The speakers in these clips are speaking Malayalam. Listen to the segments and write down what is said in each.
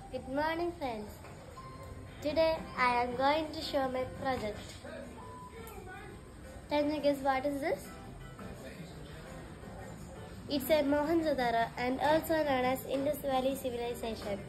Good morning, friends. Today I am going to show my project. Can you guess what is this? It's a Mohenjo-daro and also known as Indus Valley Civilization.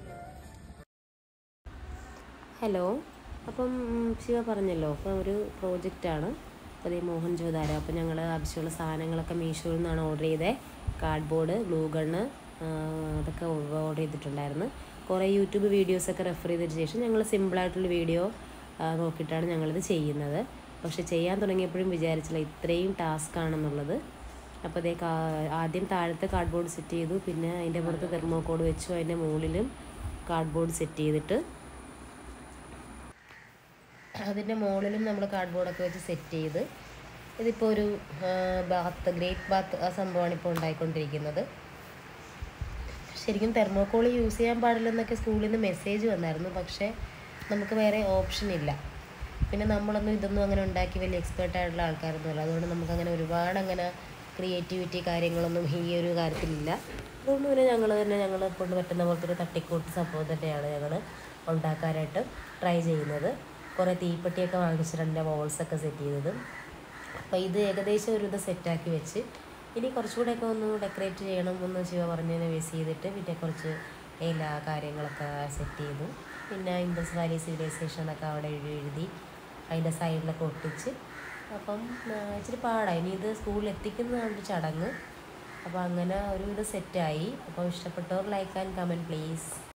Hello, അപ്പം ശിവ പറഞ്ഞല്ലോ, അപ്പോൾ ഒരു പ്രോജക്റ്റാണ്. അപ്പോൾ ഈ മോഹൻജോദാരോ. അപ്പോൾ ഞങ്ങൾ ആവശ്യമുള്ള സാധനങ്ങളൊക്കെ മീഷോയിൽ നിന്നാണ് ഓർഡർ ചെയ്തത്. കാർഡ്ബോർഡ്, ഗ്ലൂ ഗണ്ണ്, അതൊക്കെ ഓർഡർ ചെയ്തിട്ടുണ്ടായിരുന്നു. കുറേ യൂട്യൂബ് വീഡിയോസൊക്കെ റെഫർ ചെയ്തതിന് ശേഷം ഞങ്ങൾ സിമ്പിളായിട്ടുള്ള വീഡിയോ നോക്കിയിട്ടാണ് ഞങ്ങളിത് ചെയ്യുന്നത്. പക്ഷേ ചെയ്യാൻ തുടങ്ങിയപ്പോഴും വിചാരിച്ചില്ല ഇത്രയും ടാസ്ക് ആണെന്നുള്ളത്. അപ്പോൾ അതേ ആദ്യം താഴത്തെ കാർഡ്ബോർഡ് സെറ്റ് ചെയ്തു, പിന്നെ അതിൻ്റെ പുറത്ത് തെർമോക്കോൾ വെച്ചു, അതിൻ്റെ മുകളിലും കാർഡ്ബോർഡ് സെറ്റ് ചെയ്തിട്ട് അതിൻ്റെ മുകളിലും നമ്മൾ കാർഡ്ബോർഡൊക്കെ വെച്ച് സെറ്റ് ചെയ്ത് ഇതിപ്പോൾ ഒരു ഗ്രേറ്റ് ബാത്ത് ആ സംഭവമാണ് ഇപ്പോൾ ഉണ്ടായിക്കൊണ്ടിരിക്കുന്നത്. ശരിക്കും തെർമോക്കോൾ യൂസ് ചെയ്യാൻ പാടില്ലെന്നൊക്കെ സ്കൂളിൽ നിന്ന് മെസ്സേജ് വന്നായിരുന്നു. പക്ഷേ നമുക്ക് വേറെ ഓപ്ഷൻ ഇല്ല. പിന്നെ നമ്മളൊന്നും ഇതൊന്നും അങ്ങനെ ഉണ്ടാക്കി വലിയ എക്സ്പേർട്ടായിട്ടുള്ള ആൾക്കാരൊന്നുമല്ല. അതുകൊണ്ട് നമുക്കങ്ങനെ ഒരുപാട് അങ്ങനെ ക്രിയേറ്റിവിറ്റി കാര്യങ്ങളൊന്നും ഈ ഒരു കാര്യത്തിലില്ല. അതുകൊണ്ട് പിന്നെ ഞങ്ങൾ കൊണ്ട് പറ്റുന്ന പോലത്തെ ഒരു തട്ടിക്കൂട്ട് സംഭവം തന്നെയാണ് ഞങ്ങൾ ഉണ്ടാക്കാനായിട്ട് ട്രൈ ചെയ്യുന്നത്. കുറേ തീപ്പെട്ടിയൊക്കെ വാങ്ങിച്ചിട്ടുണ്ട്, എൻ്റെ വോൾസൊക്കെ സെറ്റ് ചെയ്തത്. അപ്പോൾ ഇത് ഏകദേശം ഒരു ഇത് സെറ്റാക്കി വെച്ച് ഇനി കുറച്ചുകൂടെയൊക്കെ ഒന്ന് ഡെക്കറേറ്റ് ചെയ്യണം എന്ന് ശിവ പറഞ്ഞതിനെ ബേസ് ചെയ്തിട്ട് പിന്നെ കുറച്ച് എല്ലാ കാര്യങ്ങളൊക്കെ സെറ്റ് ചെയ്തു. പിന്നെ ഇൻഡസ് വാലി സിവിലൈസേഷൻ എന്നൊക്കെ അവിടെ എഴുതി അതിൻ്റെ സൈഡിലൊക്കെ ഒട്ടിച്ച്. അപ്പം ഇച്ചിരി പാടായി. ഇനി ഇത് സ്കൂളിൽ എത്തിക്കുന്നതാണ് ചടങ്ങ്. അപ്പോൾ അങ്ങനെ ഒരു ഇത് സെറ്റായി. അപ്പോൾ ഇഷ്ടപ്പെട്ടവർ ലൈക്ക് ആൻഡ് കമൻറ്റ് പ്ലീസ്.